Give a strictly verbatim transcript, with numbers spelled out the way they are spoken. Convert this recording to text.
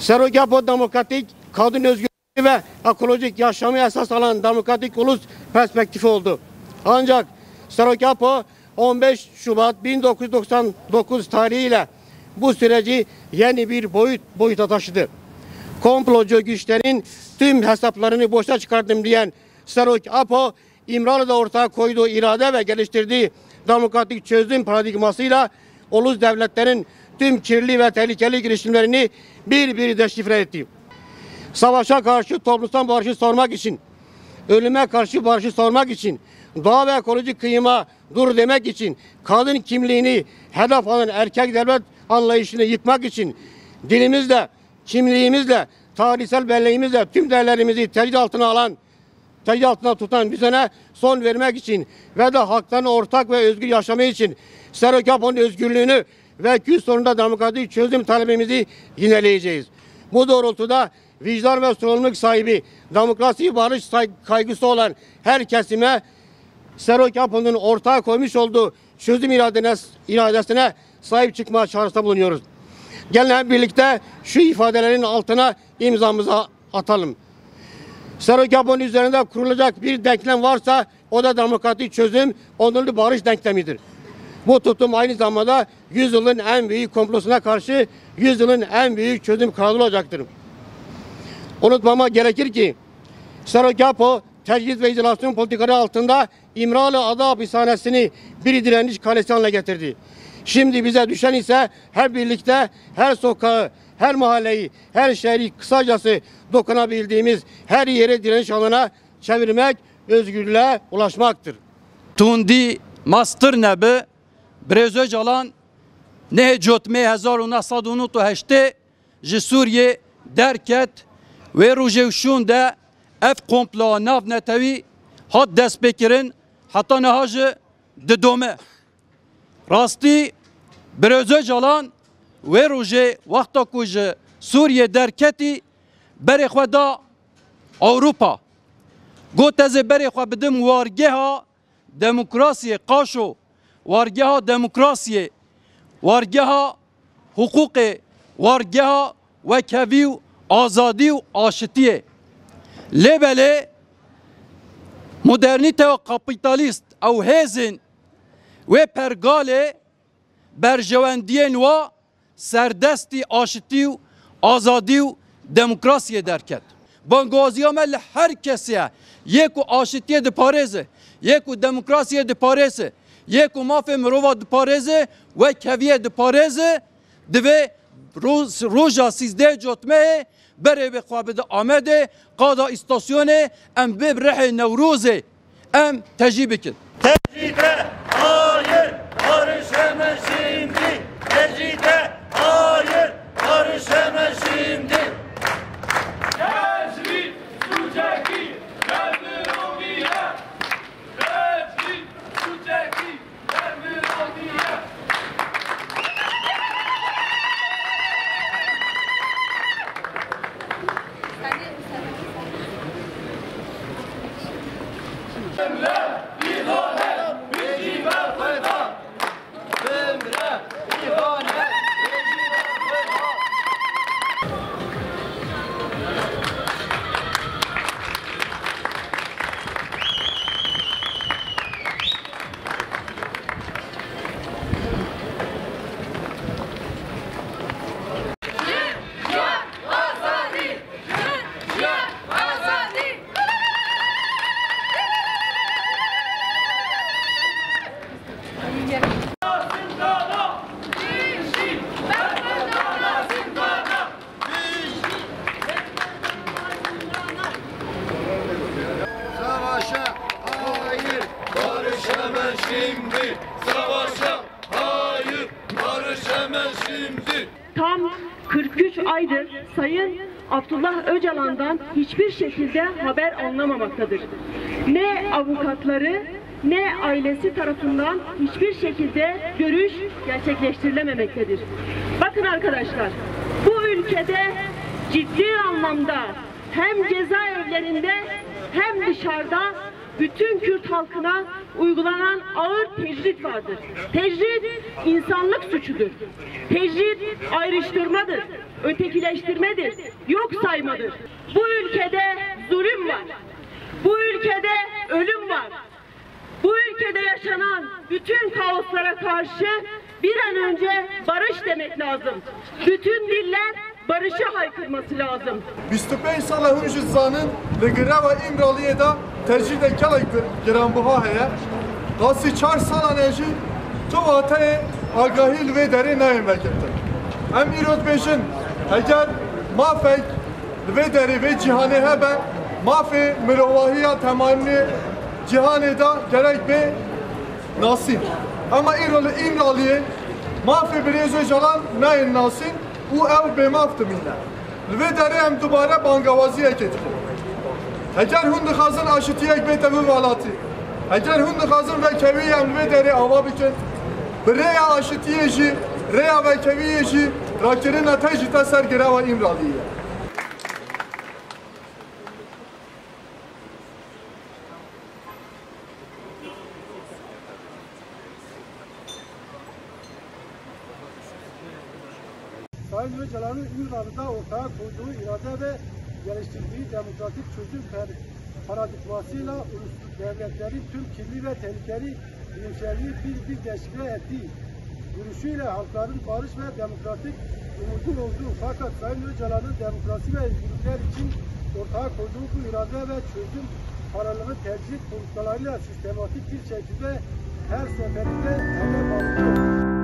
Serogapo demokratik, kadın özgürlüğü ve ekolojik yaşamı esas alan demokratik ulus perspektifi oldu. Ancak Serogapo on beş Şubat bin dokuz yüz doksan dokuz tarihiyle bu süreci yeni bir boyut boyuta taşıdı. Komplocu güçlerin tüm hesaplarını boşa çıkardım diyen Serogapo, İmralı'da ortaya koyduğu irade ve geliştirdiği demokratik çözüm paradigmasıyla ulus devletlerin tüm kirli ve tehlikeli girişimlerini bir bir deşifre etti. Savaşa karşı toplumsal barışı sormak için, ölüme karşı barışı sormak için, doğa ve ekolojik kıyıma dur demek için, kadın kimliğini hedef alan erkek devlet anlayışını yıkmak için, dilimizle, kimliğimizle, tarihsel belleğimizle tüm değerlerimizi tecrit altına alan, tecrit altına tutan düzene son vermek için ve de haklarını ortak ve özgür yaşamayı için Serogapo'nun özgürlüğünü ve Kürt sorununda demokratik çözüm talebimizi yineleyeceğiz. Bu doğrultuda vicdan ve sorumluluk sahibi, demokrasi barış kaygısı olan her kesime Serogapo'nun ortaya koymuş olduğu çözüm iradesine sahip çıkma çağrısında bulunuyoruz. Gelin hep birlikte şu ifadelerin altına imzamızı atalım. Serogapo'nun üzerinde kurulacak bir denklem varsa o da demokratik çözüm, onurlu barış denklemidir. Bu tutum aynı zamanda yüzyılın en büyük komplosuna karşı yüzyılın en büyük çözüm kanalı olacaktır. Unutmama gerekir ki Serogapo tecrit ve izolasyon politikaları altında İmralı Ada Hapishanesi'ni bir direniş kalesi haline getirdi. Şimdi bize düşen ise hep birlikte her sokağı, her mahalleyi, her şehri, kısacası dokunabildiğimiz her yere direniş alanına çevirmek, özgürlüğe ulaşmaktır. Tundi master nebe Brezöc alan ne cotme hezar û neh sed û nû û heştê ji Sûriyê derket wê rojevşûn de ev komploa nav netewî hat destpêkirin heta niha ji didome. Rastî Brezöc alan wê rojê wexta ku ji Sûriyê derketî berê xwe da Awropa. Got ez ê berê xwe bidim wargeha demokrasiyê qaşo, wargeha demokrasiyê, wargeha hukukê, wargeha wekevî û azadî û aşitiyê. Lêbelê modernîte ve kapitalîst ew hêzên wê pergalê berjewendiyên wa serdestî aşitî û azadî û demokrasiyê derket. Bangaziya me li her kesê yê ku aşitiyê diparêze, yê ku demokrasiyê diparêze, yê ku mafê mirova diparêze, wekeviyê diparêze, divê roja sîzdeh cotmeyê berê vê xwe bide Amedê, qada îstasyonê em bê rihê Newrozê em tejî bikin. Tecride hayır, barış hemen şimdi. Tecride hayır, barış hemen şimdi. Tecrid suceki terminolojiye. Tecrid suceki terminolojiye. Emre, ihanet, bilgi ve feda. Emre, ihanet, bilgi ve feda. Savaşa hayır, barış hemen şimdi. Savaşa hayır, barış hemen şimdi. Tam kırk üç aydır Sayın Abdullah Öcalan'dan hiçbir şekilde haber alınamamaktadır. Ne avukatları ne ailesi tarafından hiçbir şekilde görüş gerçekleştirilememektedir. Bakın arkadaşlar, bu ülkede ciddi anlamda hem cezaevlerinde hem dışarıda bütün Kürt halkına uygulanan ağır tecrit vardır. Tecrit insanlık suçudur. Tecrit ayrıştırmadır, ötekileştirmedir, yok saymadır. Bu ülkede zulüm var. Bu ülkede ölüm var. Bu ülkede yaşanan bütün kaoslara karşı bir an önce barış demek lazım. Bütün diller barışı haykırması lazım. بیست و پنج سال هنج زانن لگره و ایمرالیه دا ترجیح کلک گران بها هیا قاسی چهار سال انرژی تو واته آگاهی لوی دری نایم وکرتن ام ایراد بیشن اگر مافک لوی دری و جهانی هبه مافی ملواهی تمامی جهانی دا gerek به ناسین اما ایرال ایمرالیه مافی بریزو جلان نایم ناسین او ev به مافت مینه لوی دری هم دوباره بانگوازی اکت اگر هند خازن آشتی یک بیت و والاتی اگر هند خازن و کوی هم لوی دری آوا بکن برای آشتی جی ریا و کوی جی راکری نتایجی تا سرگره و ایمرالیه Sayın Öcalan'ın İmralı'da ortaya koyduğu irade ve geliştirdiği demokratik çözüm paradigmasıyla uluslu devletlerin tüm kirli ve tehlikeli bilimselliği bir bir deşifre ettiği yürüyüşüyle halkların barış ve demokratik umudun olduğu fakat Sayın Öcalan'ın demokrasi ve özgürlükler için ortaya koyduğu bu irade ve çözüm paralığı tercih politikalarıyla sistematik bir şekilde her seferinde hedef alıyor.